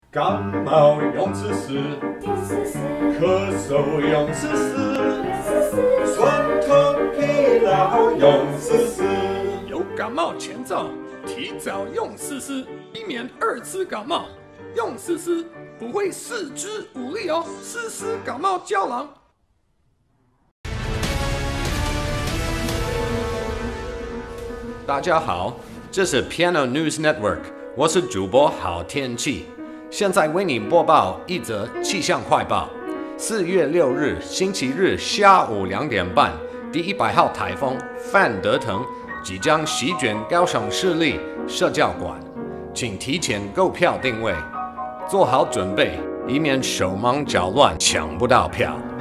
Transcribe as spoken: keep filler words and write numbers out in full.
感冒用吃吃，咳嗽用吃吃，酸痛疲劳用吃吃。 有感冒前兆，提早用思思，避免二次感冒。用思思不会四肢无力哦，思思感冒胶囊。大家好，这是 Piano News Network， 我是主播好天气。现在为你播报一则气象快报。四月六日星期日下午两点半，第一百号台风范德腾即将席卷高雄市立社教馆，请提前购票定位，做好准备，以免手忙脚乱抢不到票。